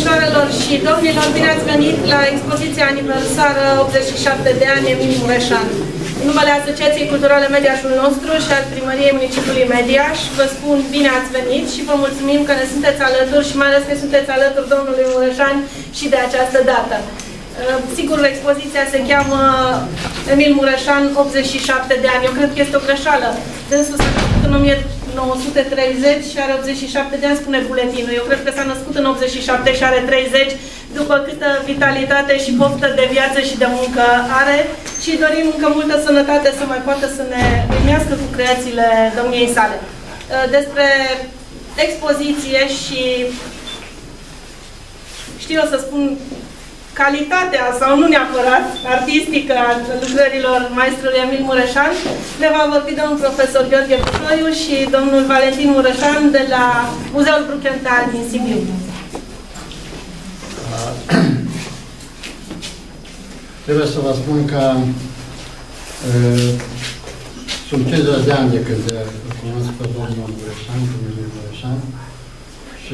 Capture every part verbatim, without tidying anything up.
Domnișoarelor și domnilor, bine ați venit la expoziția aniversară optzeci și șapte de ani Emil Mureșan. În numele Asociației Culturale Mediașul nostru și al Primăriei Municipiului Mediaș, vă spun bine ați venit și vă mulțumim că ne sunteți alături și mai ales că sunteți alături domnului Mureșan și de această dată. Sigur, expoziția se cheamă Emil Mureșan, optzeci și șapte de ani. Eu cred că este o greșeală. Dânsul s-a născut în o mie nouă sute treizeci și are optzeci și șapte de ani, spune buletinul. Eu cred că s-a născut în optzeci și șapte și are treizeci, după câtă vitalitate și poftă de viață și de muncă are. Și dorim încă multă sănătate să mai poată să ne uimească cu creațiile domniei sale. Despre expoziție și știu eu să spun calitatea, sau nu neapărat, artistică a lucrărilor maestrului Emil Mureșan, ne va vorbi domnul profesor Gheorghe Bușoiu și domnul Valentin Mureșan de la Muzeul Brukenthal din Sibiu. Trebuie să vă spun că uh, sunt cincizeci de ani de când îl cunosc pe domnul Mureșan, pe Emil Mureșan, și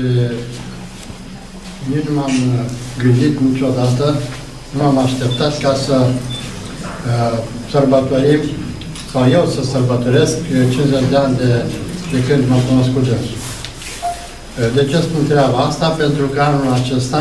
nici nu m-am gândit niciodată, nu m-am așteptat ca să uh, sărbătorim, sau eu să sărbătoresc cincizeci de ani de, de când m-am cunoscut dânsul. Uh, de ce spun treaba asta? Pentru că anul acesta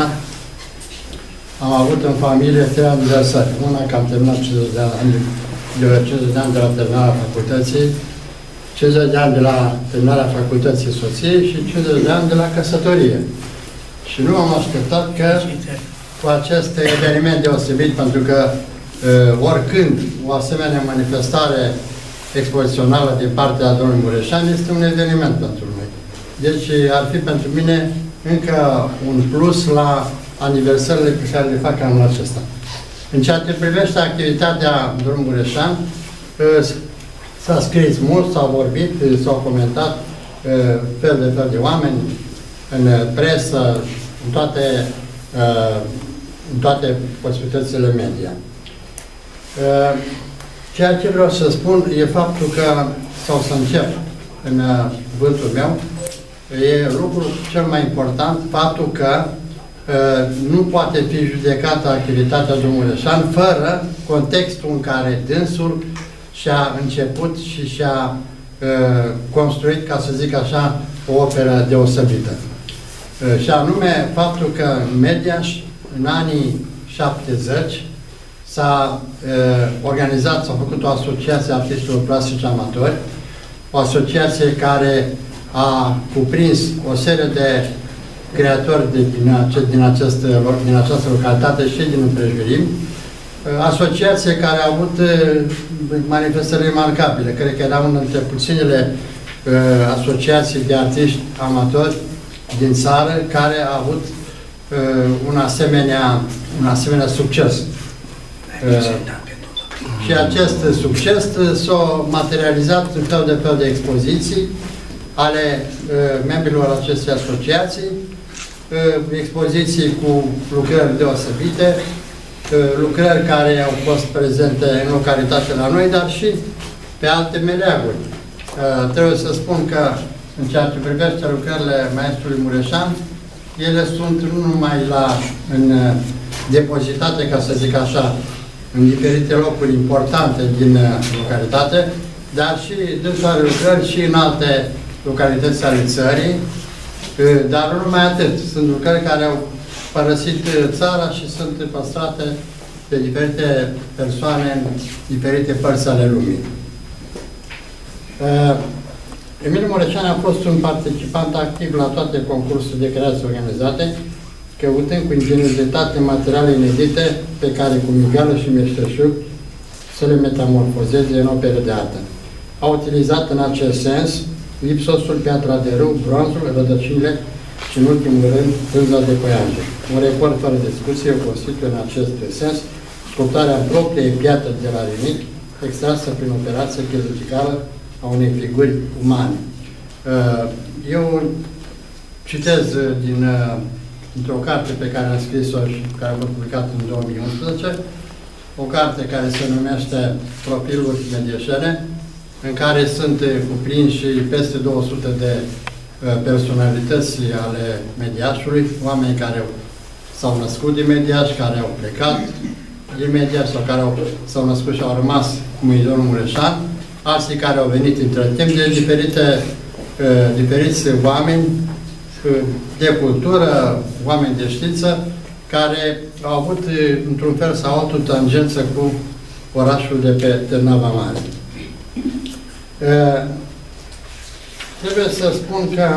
am avut în familie trei aniversări. Una că am terminat cincizeci de ani de, cincizeci de, ani de la terminarea facultății, cincizeci de ani de la terminarea facultății soției și cincizeci de ani de la căsătorie. Și nu am așteptat că cu acest eveniment deosebit, pentru că uh, oricând o asemenea manifestare expozițională din partea domnului Mureșan este un eveniment pentru noi. Deci ar fi pentru mine încă un plus la aniversările pe care le fac anul acesta. În ceea ce privește activitatea domnului Mureșan, uh, s-a scris mult, s-a vorbit, s-au comentat uh, fel de fel de oameni, în presă, în toate, uh, în toate posibilitățile media. Uh, ceea ce vreau să spun e faptul că, sau să încep în uh, cuvântul meu, e lucrul cel mai important, faptul că uh, nu poate fi judecată activitatea domnului Mureșan fără contextul în care dânsul și-a început și și-a uh, construit, ca să zic așa, o operă deosebită. Și anume faptul că în Mediaș, în anii șaptezeci, s-a organizat, s-a făcut o asociație a artiștilor plastici amatori, o asociație care a cuprins o serie de creatori de, din, ace, din, acest, din această localitate și din împrejurimi, asociație care a avut manifestări remarcabile. Cred că era una dintre puținele asociații de artiști amatori din țară care a avut uh, un, asemenea, un asemenea succes. Uh, și acest succes s-a materializat în fel de fel de expoziții ale uh, membrilor acestei asociații, uh, expoziții cu lucrări deosebite, uh, lucrări care au fost prezente în localitate la noi, dar și pe alte meleaguri. Uh, trebuie să spun că în ceea ce privește lucrările maestrului Mureșan, ele sunt nu numai la, în depozitate, ca să zic așa, în diferite locuri importante din localitate, dar și dânsul are lucrări și în alte localități ale țării, dar nu numai atât. Sunt lucrări care au părăsit țara și sunt păstrate de diferite persoane în diferite părți ale lumii. Emil Mureșan a fost un participant activ la toate concursurile de creație organizate, căutând cu ingeniozitate materiale inedite pe care cu migală și meșteșug să le metamorfozeze în opere de artă. A utilizat în acest sens lipsosul, piatra de râu, bronzul, rădăcinile și, în ultimul rând, pânza de păianjen. Un record fără discuție o constituie în acest sens sculptarea propriei piatre de la rinic, extrasă prin operație chirurgicală a unei figuri umane. Eu citez din, dintr-o carte pe care am scris-o și care a fost publicată în două mii unsprezece, o carte care se numește Profiluri medieșene, în care sunt cuprinși peste două sute de personalități ale Mediașului, oameni care s-au născut din Mediaș, care au plecat din Mediaș sau care s-au născut și au rămas cu Muitorul Mureșan, alții care au venit între timp de diferite, uh, diferiți oameni uh, de cultură, oameni de știință, care au avut, uh, într-un fel sau altul, tangență cu orașul de pe Târnava Mare. Uh, trebuie să spun că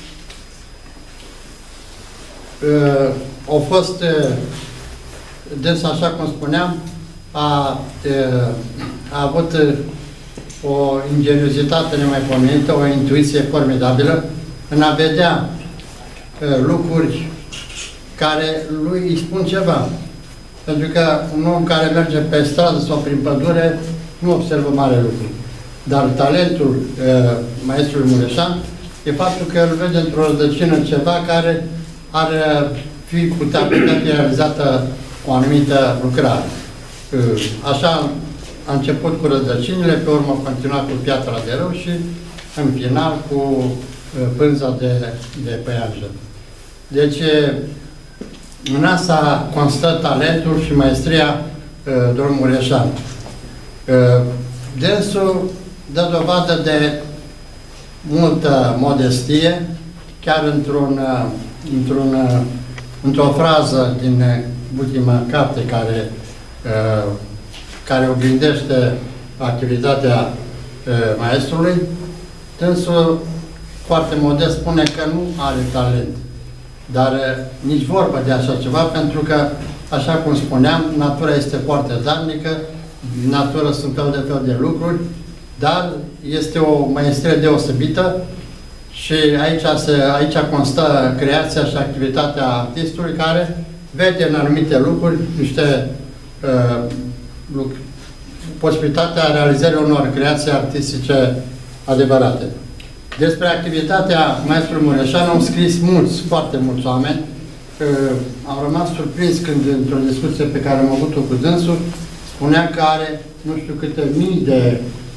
uh, au fost, uh, des așa cum spuneam, a, uh, a avut uh, o ingeniozitate nemaipomenită, o intuiție formidabilă în a vedea uh, lucruri care lui îi spun ceva. Pentru că un om care merge pe stradă sau prin pădure nu observă mare lucru. Dar talentul uh, maestrului Mureșan e faptul că îl vede într-o rădăcină ceva care ar fi putea, putea fi realizată o anumită lucrare. Uh, așa a început cu rădăcinile, pe urmă a continuat cu piatra de rău și în final cu uh, pânza de, de păianjă. Deci în asta constă talentul și maestria uh, domnului Mureșan. Uh, dânsul dă dovadă de multă modestie, chiar într-un, uh, într-un, uh, într-o frază din ultima carte care, uh, care oglindește activitatea uh, maestrului, dânsul foarte modest spune că nu are talent. Dar nici vorbă de așa ceva, pentru că, așa cum spuneam, natura este foarte darnică, în natură sunt fel de fel de lucruri, dar este o maestrie deosebită și aici, se, aici constă creația și activitatea artistului care vede în anumite lucruri niște uh, lucruri, posibilitatea realizării unor creații artistice adevărate. Despre activitatea maestrului Mureșan au scris mulți, foarte mulți oameni. Am rămas surprins când, într-o discuție pe care am avut-o cu dânsul, spunea că are nu știu câte mii de,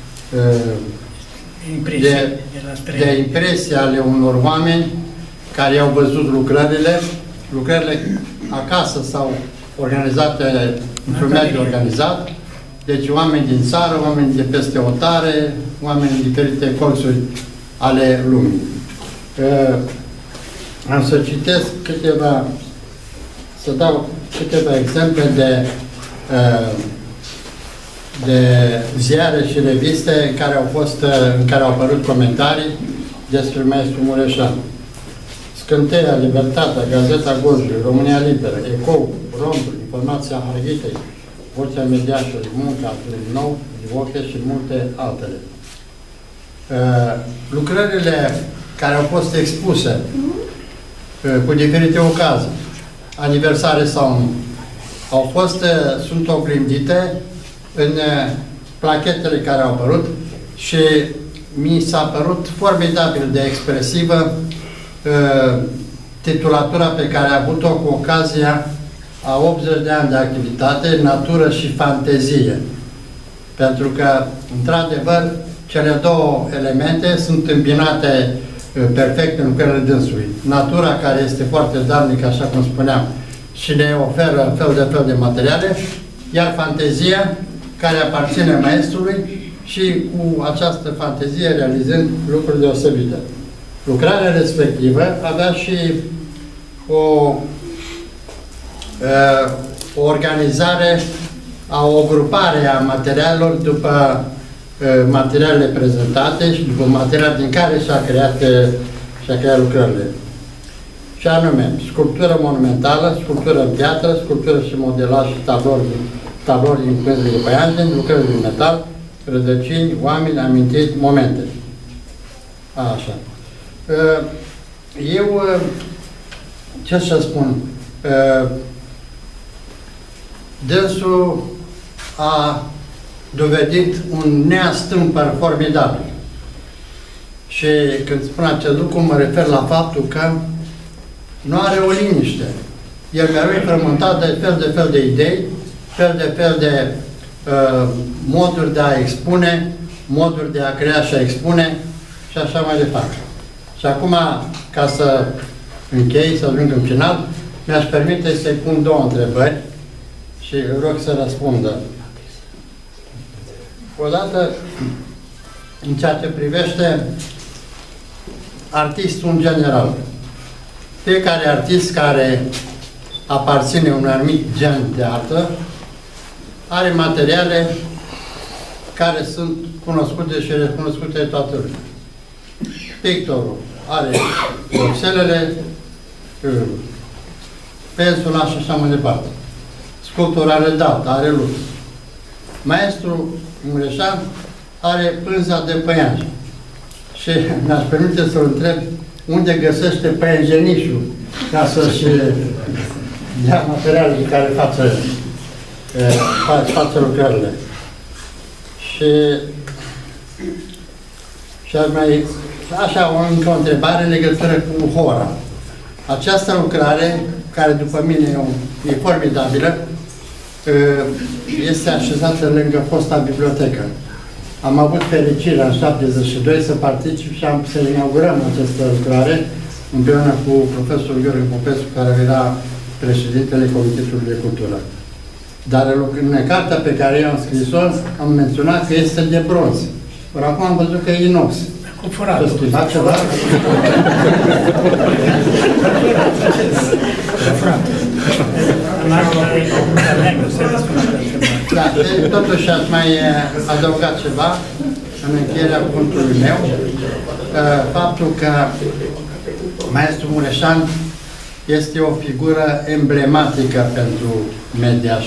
de, de impresii ale unor oameni care au văzut lucrările, lucrările acasă sau organizate într-un mediu organizat. Deci oameni din țară, oameni de peste hotare, oameni din diferite colțuri ale lumii. Uh, am să citesc câteva, să dau câteva exemple de, uh, de ziare și reviste în care au fost, uh, în care au apărut comentarii despre maestrul Mureșan. Scânteia, Libertatea, Gazeta Gorjului, România Liberă, Ecou, Rondul, Informația Harghitei, Vocea Mediașului, Munca, din nou, Divoche și multe altele. Uh, lucrările care au fost expuse uh, cu diferite ocazii, aniversare sau nu, au fost, uh, sunt oglindite în uh, plachetele care au apărut și mi s-a părut formidabil de expresivă uh, titulatura pe care a avut-o cu ocazia a optzeci de ani de activitate, natură și fantezie. Pentru că, într-adevăr, cele două elemente sunt îmbinate uh, perfect în lucrările dânsului. Natura, care este foarte darnică, așa cum spuneam, și ne oferă fel de fel de materiale, iar fantezia, care aparține maestrului și cu această fantezie realizând lucruri deosebite. Lucrarea respectivă avea și o, uh, o organizare, a o grupare a materialelor după materialele prezentate și după material din care și-a creat, și-a creat lucrările. Și anume, sculptură monumentală, sculptură în piatră, sculptură și modelaj și tablori, tablori din pânză de păianjen, lucrări din metal, rădăcini, oameni, amintiri, momente. Așa. Eu, ce să spun, dânsul a dovedit un neastâmpăr formidabil. Și când spun acest lucru, mă refer la faptul că nu are o liniște. El mereu e frământat de fel de fel de idei, fel de fel de uh, moduri de a expune, moduri de a crea și a expune și așa mai departe. Și acum, ca să închei, să ajung în final, Mi-aș permite să-i pun două întrebări și rog să răspundă. Odată, în ceea ce privește artistul în general. Fiecare artist care aparține unui anumit gen de artă are materiale care sunt cunoscute și recunoscute de toată lumea. Pictorul are vopselele, pensula și așa mai departe. Sculptorul are dată, are lux. Maestrul Mureșan are pânza de păianjen. Și mi-aș permite să-l întreb unde găsește păianjenișul ca să-și ia materialele care face, face lucrările. Și, și ar mai, așa, o, încă o întrebare în legătură cu Hora. Această lucrare, care după mine e, o, e formidabilă, este așezată lângă fosta bibliotecă. Am avut fericirea în șaptezeci și doi să particip și am să inaugurăm această lucrare împreună cu profesorul Gheorghe Popescu, care era președintele Comitetului de Cultură. Dar în cartea pe care eu am scris-o, am menționat că este de bronz. Ori acum am văzut că e inox. Cu furatul. Să schimba ceva? Da, totuși ați mai adăugat ceva în încheierea cuvântului meu. Faptul că Maestru Mureșan este o figură emblematică pentru Mediaș.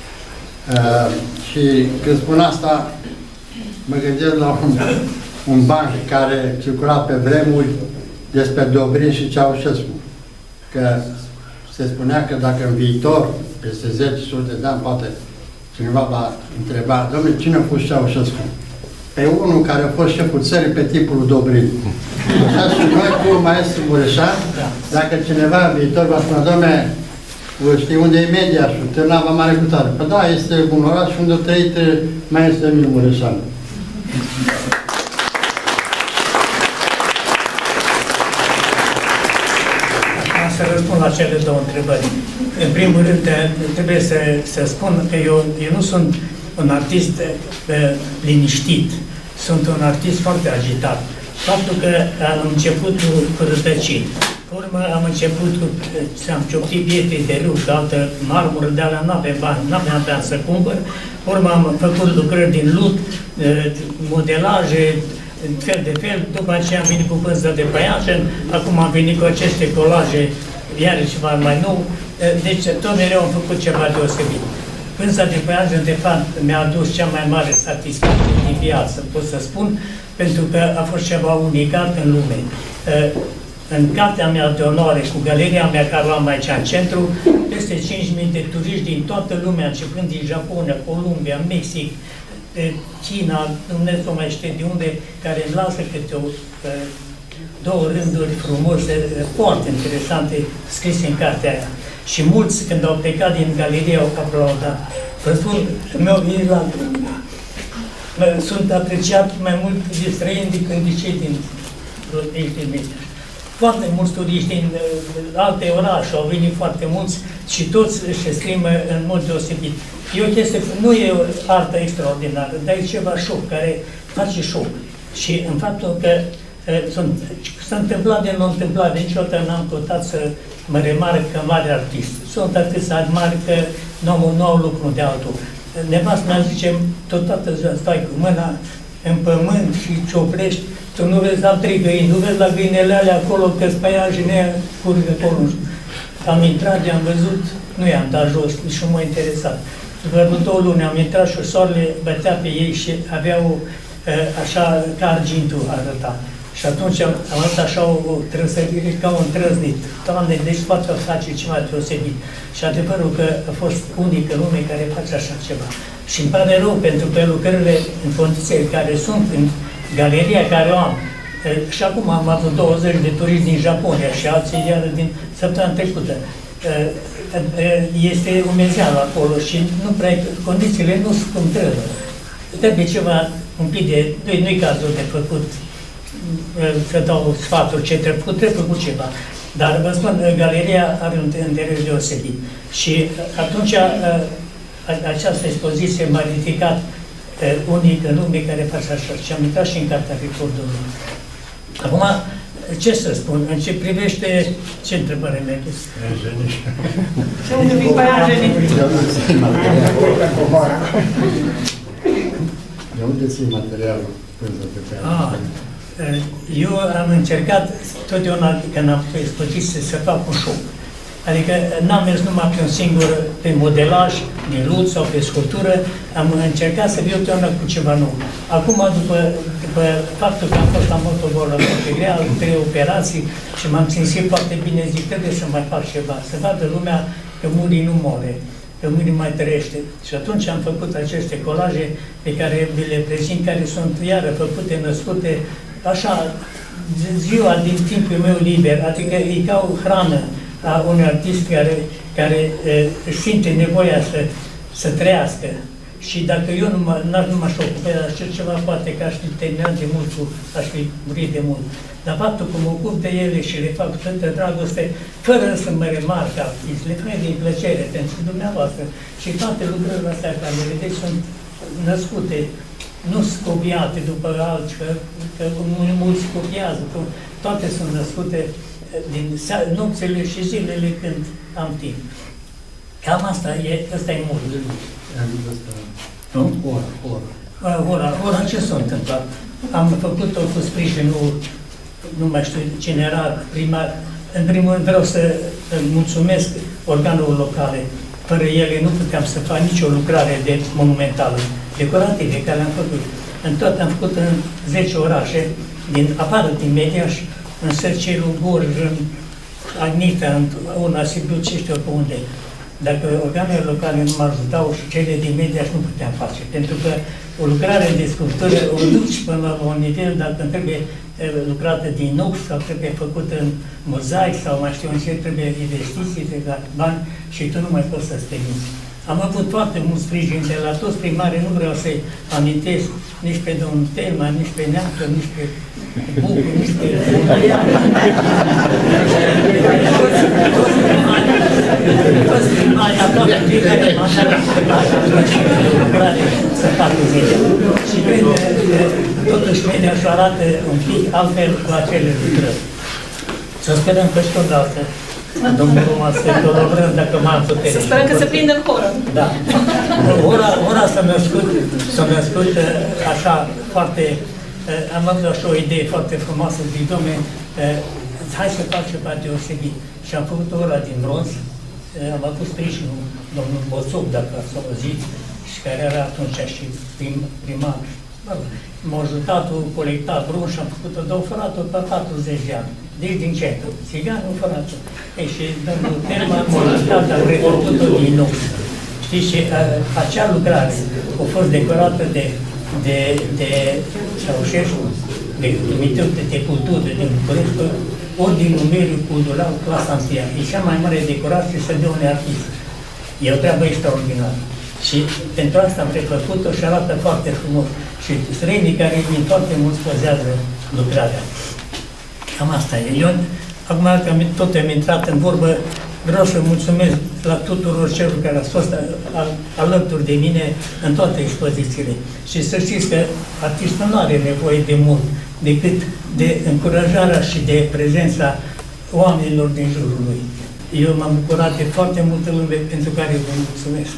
Și când spun asta, mă gândesc la un, un banc care circula pe vremuri despre Dobrin și Ceaușescu. Că se spunea că dacă în viitor, peste zece sute de ani, poate cineva va întreba, domnule, cine a fost Ceaușescu? Pe unul care a fost șeful țării pe timpul lui Dobrin. Așa și noi cu Maestru Mureșan, dacă cineva în viitor va spune, domnule, știi unde e Mediașul, Târnava Mare cu tare. Păi da, este un oraș unde a trăit Maestru Emil Mureșan. Să răspund la cele două întrebări. În primul rând, trebuie să, să spun că eu, eu nu sunt un artist uh, liniștit, sunt un artist foarte agitat. Faptul că am început cu, cu rătăcini, pe urmă am început cu, să-am cioptit biete de râu, că altă marmură de alea n-aveam bani, n-aveam bani să cumpăr, pe urmă am făcut lucrări din lut, uh, modelaje, fel de fel, după aceea am venit cu pânză de păianjen, acum am venit cu aceste colaje, iarăși ceva mai nou, deci tot mereu am făcut ceva deosebit. Pânza de păianjen, de fapt, mi-a adus cea mai mare satisfacție din viață, pot să spun, pentru că a fost ceva unicat în lume. În cartea mea de onoare, cu galeria mea care o am aici în centru, peste cinci mii de turiști din toată lumea, începând din Japonia, Columbia, Mexic, China, Dumnezeu mai știe de unde, care îmi lasă câte o, două rânduri frumoase, foarte interesante, scrise în cartea aia. Și mulți, când au plecat din galerie, au aplaudat. Vă spun, mi-au venit la... Sunt apreciat mai mult de străini decât de cei din Mediaș. Foarte mulți turiști din alte orașe au venit foarte mulți și toți își exprimă în mod deosebit. E o chestie, nu e o artă extraordinară, dar e ceva șoc, care face șoc. Și în faptul că s-a întâmplat de nu întâmplat, niciodată n-am căutat să mă remarc că mare artist. Sunt atâția mari că nu au lucru de altul. Nevastă mea zice, tot toată ziua stai cu mâna în pământ și cioplești, tu nu vezi la trei găini, nu vezi la găinele alea acolo, că spăiajene curg acolo. Am intrat, am văzut, nu i-am dat jos, nici nu m-a interesat. După două luni am intrat și soarele bătea pe ei și aveau așa ca argintul arăta. Și atunci am, am avut așa o, o trăsărire ca un trăznit. Doamne, deci poate face ceva deosebit. Și adevărul că a fost unic în lume care face așa ceva. Și îmi pare rău pentru că lucrările în condițiile care sunt în galeria care o am. Și acum am avut douăzeci de turiști din Japonia și alții iar din săptămâna trecută. Este umezeală acolo și nu prea, condițiile nu sunt cum trebuie. Trebuie ceva un pic de, nu-i cazul de făcut, să dau sfaturi ce trebuie făcut, trebuie făcut ceva. Dar vă spun, galeria are un interior deosebit. Și atunci această expoziție m-a ridicat unic în lume care face așa. Și am intrat și în cartea recordului. Acum, ce să spun? În ce privește... Ce întrebare mi-ai pus? Ce unde vii pe aia, Jenny? De unde ții materialul până pe care? Eu am încercat totdeauna când am făcut expoziție să fac un show. Adică n-am mers numai pe un singur, pe modelaj, din lut sau pe sculptură, am încercat să viu totdeauna cu ceva nou. Acum, după, după faptul că am fost la motobolă foarte grea, trei operații și m-am simțit foarte bine, zic, trebuie să mai fac ceva, să vadă lumea că murii nu moare, că murii mai trăiește. Și atunci am făcut aceste colaje pe care vi le prezint, care sunt iară făcute, născute, așa, ziua din timpul meu liber, adică e ca o hrană a unui artist care, care e, își simte nevoia să, să trăiască. Și dacă eu nu, nu m-aș ocupa de așa ceva, poate că aș fi terminat de mult, aș fi murit de mult. Dar faptul că mă ocup de ele și le fac toată dragoste, fără să mă remarc artist, le fac de plăcere pentru dumneavoastră. Și toate lucrurile astea care le vedeți sunt născute, nu sunt copiate după alții, că, că mulți copiază, că toate sunt născute din nopțile și zilele când am timp. Cam asta e, ăsta e modul. Nu? Ora, ora. Ora, ora ce s-a întâmplat? Am făcut-o cu sprijinul, nu mai știu cine era primar. În primul rând vreau să mulțumesc organurilor locale. Fără ele nu puteam să fac nicio lucrare de monumentală, decorative, care am făcut. În tot am făcut în zece orașe, din, afară din Mediaș, în Sărcelul, Gorj, în Agnita, în una, Sibiu, ce știu pe unde. Dacă organele locale nu mă ajutau și cele din Mediaș nu puteam face. Pentru că o lucrare de sculptură o duci până la un nivel, dacă trebuie lucrată din nou sau trebuie făcută în mozaic sau mai știu în ce, trebuie investiții, trebuie bani și tu nu mai poți să-ți permiți. Am avut foarte mult sprijin de la toți primarii, nu vreau să-i amintesc nici pe domnul Telma, nici pe Neamcă, nici pe Bucu, nici pe... Toți primarii, aproape fiecare mandat lucrare să facă media. Și cred că totuși media și arată un pic altfel la cele lucrări. Să sperăm că și tot altă. Domnul Roman să colaborăm dacă m-am putere. Să sperăm că se prinde în horă. Da. Ora, ora s-a născut, s-a născut așa foarte, am avut așa o idee foarte frumoasă, zic, dom'le, hai să fac ceva deosebit. Și am făcut ora din bronz, am avut sprijinul domnul Boțoc, dacă ați auzit, și care era atunci și prim, primar. M-a ajutat, o colectat brun și am făcut-o, dar o fărat-o pe patruzeci de ani. Deci din centru. Țiganul fărat-o. Ei, și domnul Telma m-a ajutat, dar am refăcut-o din nou. Știți, și a, acea lucrare a fost decorată de, de, de Ceaușescu, de Dumitru de Cultură, de București, ordinul numeric cultural, clasa întâia. E cea mai mare decorație să dea unui artist. E o treabă extraordinară. Și pentru asta am refăcut-o și arată foarte frumos. Și străinii care vin foarte mult pozează lucrarea. Cam asta e. Eu, acum că am, tot am intrat în vorbă, vreau să mulțumesc la tuturor celor care au fost al, alături de mine în toate expozițiile. Și să știți că artistul nu are nevoie de mult, decât de încurajarea și de prezența oamenilor din jurul lui. Eu m-am bucurat de foarte multă lume pentru care vă mulțumesc.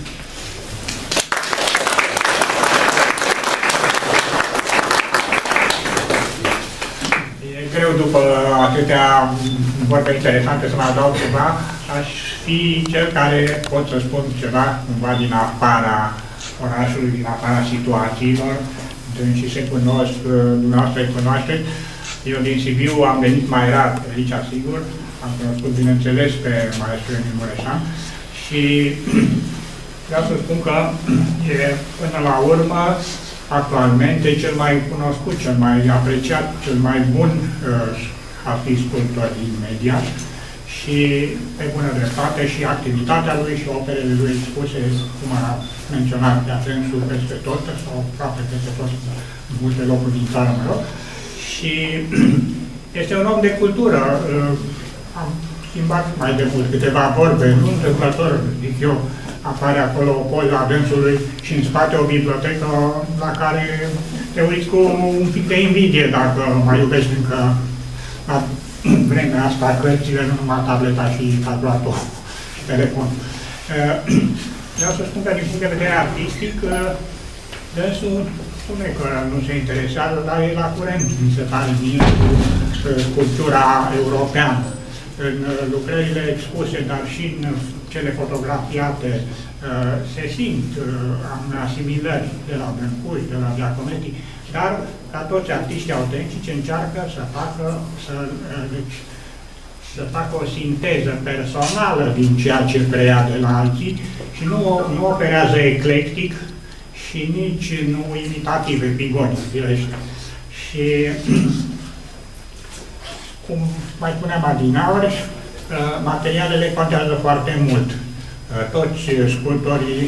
Greu după atâtea vorbe interesante să mai adaug ceva, aș fi cel care pot să spun ceva cumva din afara orașului, din afara situațiilor, și se cunosc, dumneavoastră îi cunoașteți. Eu din Sibiu am venit mai rar pe aici, sigur, am cunoscut, bineînțeles, pe maestrul Emil Mureșan și vreau să spun că e, până la urmă, actualmente cel mai cunoscut, cel mai apreciat, cel mai bun uh, artist sculptor din Mediaș și pe bună dreptate și activitatea lui și operele lui expuse, cum a menționat de atensul peste tot, sau aproape peste tot, în multe locuri din țară, mă rog. Și este un om de cultură. Uh, am schimbat mai de mult câteva vorbe, nu întâmplător, zic eu, apare acolo o poză a dânsului și în spate o bibliotecă la care te uiți cu un pic de invidie dacă mai iubești încă la vremea asta cărțile, nu numai tableta și calculatorul și telefon. Vreau să spun că din punct de vedere artistic, dânsul spune că nu se interesează, dar e la curent, mi se pare mie, cu cultura europeană. În lucrările expuse, dar și în cele fotografiate, se simt asimilări de la Brâncuș, de la Giacometti, dar ca toți artiștii autentici încearcă să facă, să, deci, să facă o sinteză personală din ceea ce preia de la alții și nu, nu operează eclectic și nici nu imitativ, epigonic, firește. Și cum mai spuneam adineauri, materialele contează foarte mult. Toți sculptorii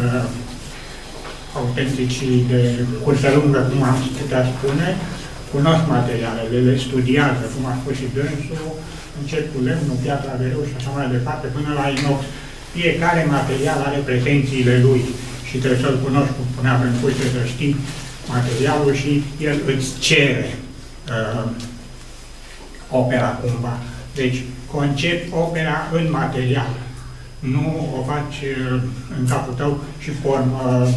autentici de cursă lungă, cum am putea spune, cunosc materialele, le studiază, cum a spus și dânsul, încep cu lemnul, piatra, greu și așa mai departe, până la inox. Fiecare material are pretențiile lui și trebuie să-l cunoști, cum spunea Brâncuș, trebuie să știi materialul și el îți cere uh, opera cumva. Deci, concep opera în material. Nu o faci uh, în capul tău și formă uh,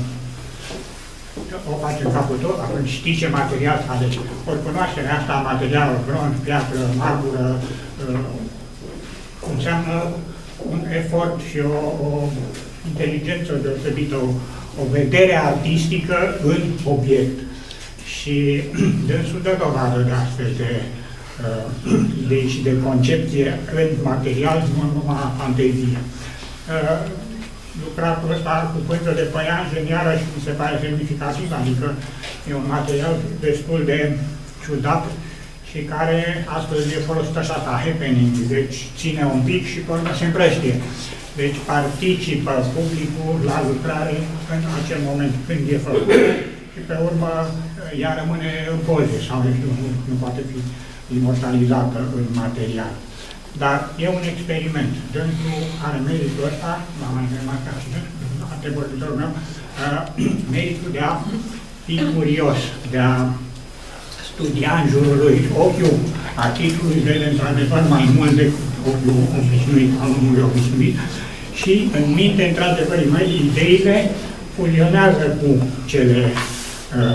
o faci în capul tău, atunci știi ce material să alegi. Ori cunoașterea asta a materialului, bronz, piatră, marmură, uh, înseamnă un efort și o, o inteligență deosebită, o, o vedere artistică în obiect. Și dânsul dă dovadă de astfel de uh, idei și de concepție în material, nu numai fantezie. Uh, lucratul ăsta cu pânză de păianjen, iarăși mi se pare semnificativ, adică e un material destul de ciudat și care astăzi e folosit așa ca happening, deci ține un pic și până se împrăștie. Deci participă publicul la lucrare în acel moment când e făcut și pe urmă ea rămâne în poze sau nu, nu, nu poate fi imortalizată în material. Dar e un experiment. Dânsul are meritul ăsta, m-am mai remarcat și antevorbitorul meu, uh, meritul de a fi curios, de a studia în jurul lui. Ochiul artistului vede într-adevăr mai mult decât ochiul obișnuit, al omului obișnuit. Și în minte, într-adevăr, ideile fulionează cu cele uh,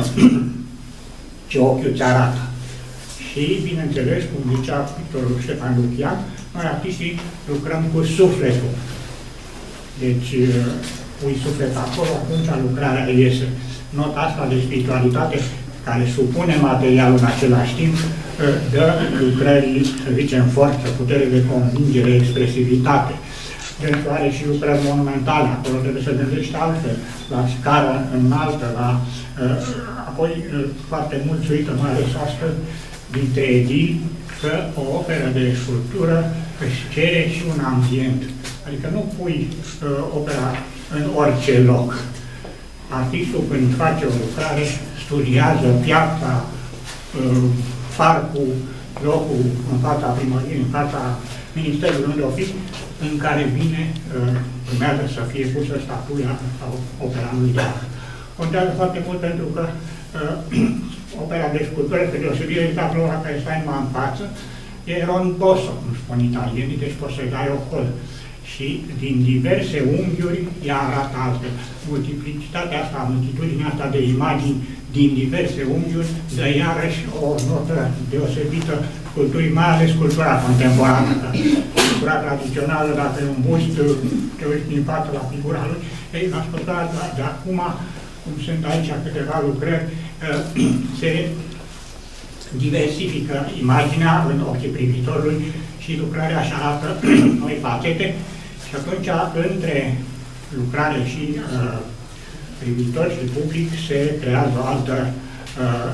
ce ochiul ți arată. Și, bineînțeles, cum zicea pictorul Ștefan Lucian, noi artiștii lucrăm cu sufletul. Deci, pui suflet acolo, atunci lucrarea iese. Nota asta de spiritualitate, care supune materialul în același timp, dă lucrării, să zicem, forță, putere de convingere, expresivitate. Deci are și lucrări monumentale, acolo trebuie să gândești altfel, la scară înaltă, la... Apoi, foarte mulți uită, mai ales astăzi, dintre edili, că o operă de sculptură își cere și un ambient. Adică nu pui uh, opera în orice loc. Artistul, când face o lucrare, studiază piața, uh, farcul, locul în fața primăriei, în fața Ministerului unde o fi, în care vine, uh, urmează să fie pusă statuia sau opera lui. Contează foarte mult pentru că uh, opera de sculptură, pe deosebire de tablou la care stai numai în față, e rondoso, cum spun italienii, deci poți să-i dai ocol. Și din diverse unghiuri ea arată altfel. Multiplicitatea asta, multitudinea asta de imagini din diverse unghiuri dă iarăși o notă deosebită sculpturii, mai ales sculptura contemporană. Sculptura tradițională, dacă e un bust, te uiți din față la figura lui, ei, la sculptura de acum, cum sunt aici câteva lucrări, se diversifică imaginea în ochii privitorului și lucrarea așa arată noi fațete și atunci între lucrare și uh, privitor și public se creează o altă uh,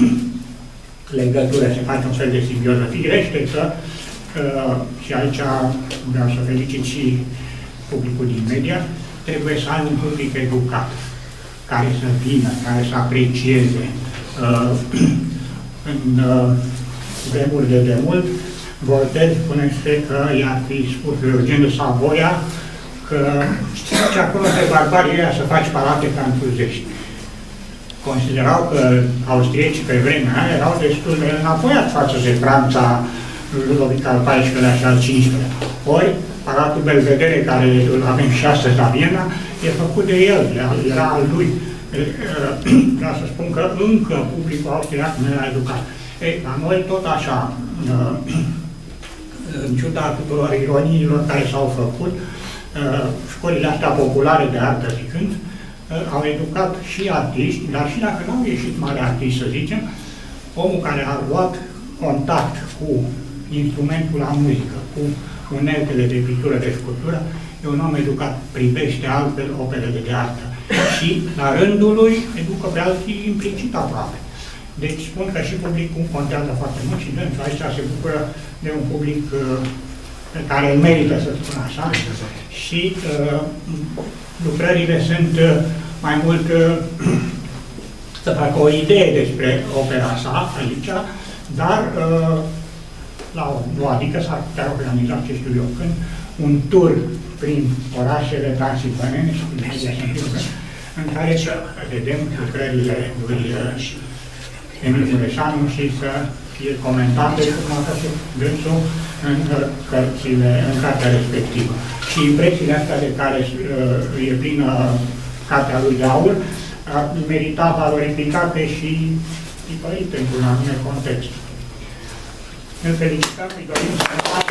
legătură, se face un fel de simbioză. Firește că uh, și aici vreau să felicit și publicul din media, trebuie să ai un public educat, care să vină, care să aprecieze. Uh, în uh, vremuri de demult, Voltaire spune-se că i-ar fi spus lui Eugen de Savoia că ce acolo de barbarie era să faci palate franțuzești. Considerau că austriecii pe vremea aia erau destul de înapoiați față de Franța Ludovic al paisprezecelea-lea și al cincisprezecelea-lea. Ori, Palatul Belvedere, care îl avem și astăzi la Viena, e făcut de el, era al lui. Vreau să spun că încă publicul austriac nu era educat. Ei, la noi tot așa, în ciuda tuturor ironiilor care s-au făcut, școlile astea populare de artă zicând, au educat și artiști, dar și dacă n-au ieșit mari artiști, să zicem, omul care a luat contact cu instrumentul la muzică, cu uneltele de pictură, de sculptură, e un om educat, privește altfel operele de artă. Și, la rândul lui, educă pe alții implicit aproape. Deci spun că și publicul contează foarte mult și dânsul aici se bucură de un public uh, pe care îl merită, să spun așa. Și uh, lucrările sunt uh, mai mult uh, să facă o idee despre opera sa aici, dar uh, la o nu, adică s-ar putea organiza, ce știu eu, când, un tur prin orașele transilvanene și prin media în care să vedem lucrările lui Emil Mureșanu și să fie comentate cum a făcut dânsul în cărțile, în cartea respectivă. Și impresiile astea de care uh, e plină cartea lui de aur, uh, merita valorificate și tipărite într-un anume context. Îl felicităm, îi dorim să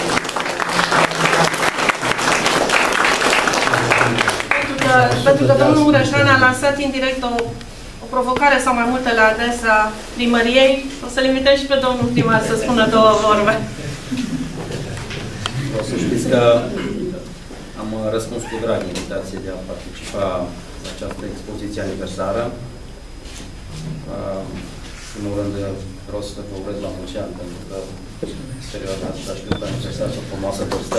pentru că domnul Mureșan a lansat indirect o, o provocare sau mai multe la adresa primăriei, o să-l invităm și pe domnul primar să spună două vorbe. O să știți că am răspuns cu drag invitație de a participa la această expoziție aniversară. În primul rând vreau să vă urez la mulți ani, pentru că perioada asta știu că aniversară o frumoasă vârstă.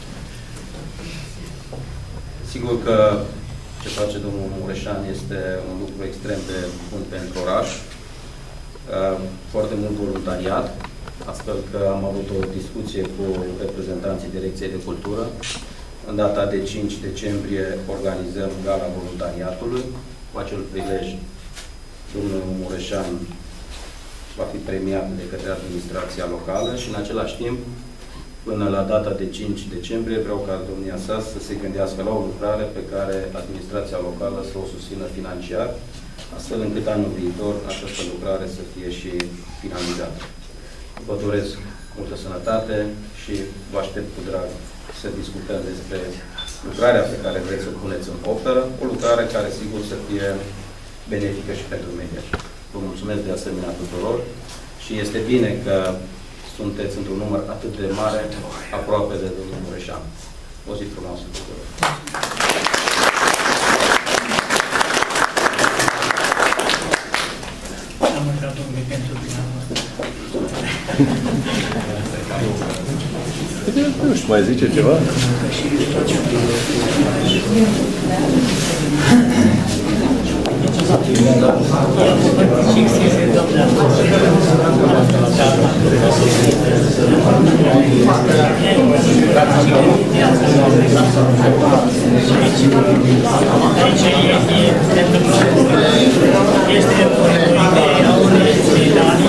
Sigur că ce face domnul Mureșan este un lucru extrem de bun pentru oraș. Foarte mult voluntariat, astfel că am avut o discuție cu reprezentanții Direcției de Cultură. În data de cinci decembrie organizăm Gala Voluntariatului. Cu acel prilej, domnul Mureșan va fi premiat de către administrația locală și în același timp, până la data de cinci decembrie, vreau ca domnia sa să se gândească la o lucrare pe care administrația locală să o susțină financiar, astfel încât anul viitor această lucrare să fie și finalizată. Vă doresc multă sănătate și vă aștept cu drag să discutăm despre lucrarea pe care vreți să o puneți în operă, o lucrare care sigur să fie benefică și pentru media. Vă mulțumesc de asemenea tuturor și este bine că sunteți într-un număr atât de mare aproape de domnul Mureșan. O zi frumoasă tuturor! Am întrebat domnului pentru dumneavoastră. Nu știu, mai zice ceva? Este o idee a unei solidari.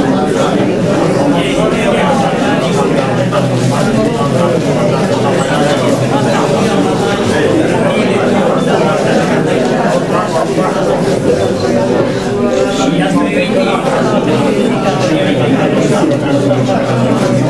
Și asta e o idee.